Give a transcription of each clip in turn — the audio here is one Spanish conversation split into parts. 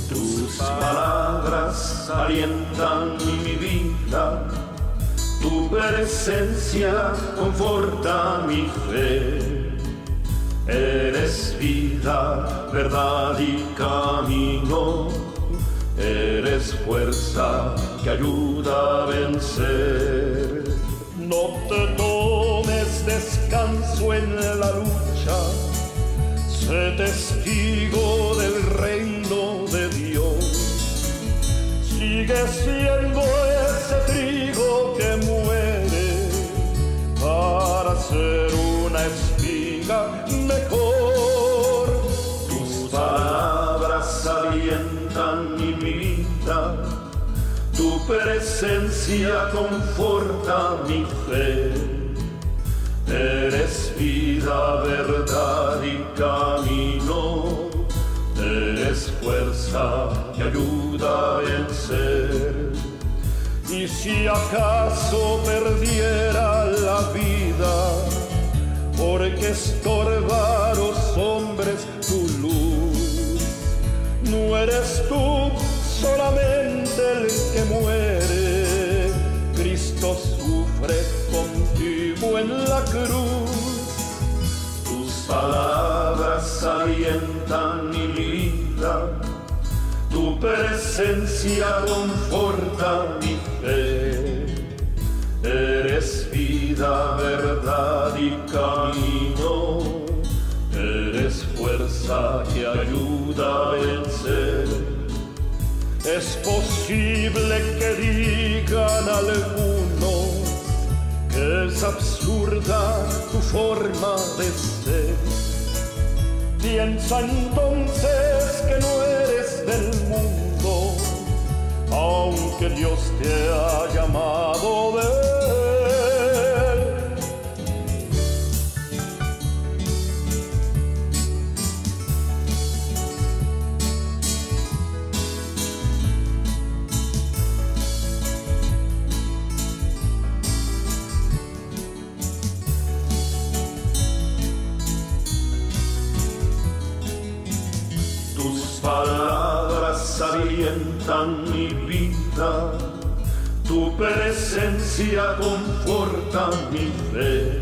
Tus palabras alientan mi vida, tu presencia conforta mi fe. Eres vida, verdad y camino, eres fuerza que ayuda a vencer. No te tomes descanso en la lucha, sé testigo del reino de Dios. Sigue siendo ese trigo que muere para ser una espiga mejor. Tus palabras alientan mi vida, tu presencia conforta mi fe. Eres vida, verdad y camino, eres fuerza que ayuda a vencer. Y si acaso perdiera la vida, porque estorba a los hombres tu luz, no eres tú solamente el que muere, Cristo sufre contigo en la cruz. Tus palabras alientan mi vida, tu presencia conforta mi fe. Eres vida, verdad y camino, eres fuerza que ayuda a vencer. Es posible que digan algunos que es absurda tu forma de ser. Piensa entonces que no eres del mundo, aunque Dios te ha llamado de él. Tus palabras alientan mi vida, tu presencia conforta mi fe.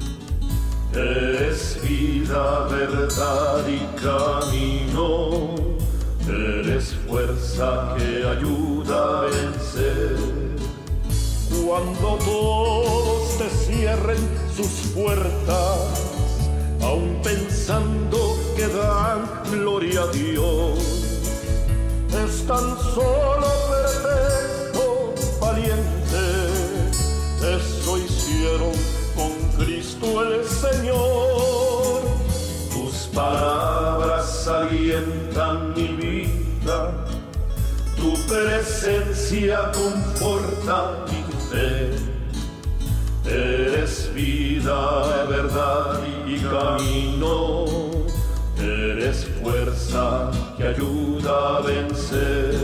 Eres vida, verdad y camino, eres fuerza que ayuda a vencer. Cuando todos te cierren sus puertas, aún pensando que dan gloria a Dios, es tan solo perfecto, valiente. Eso hicieron con Cristo el Señor. Tus palabras alientan mi vida, tu presencia conforta mi fe. Eres vida, verdad y camino, eres fuerza que ayuda a vencer.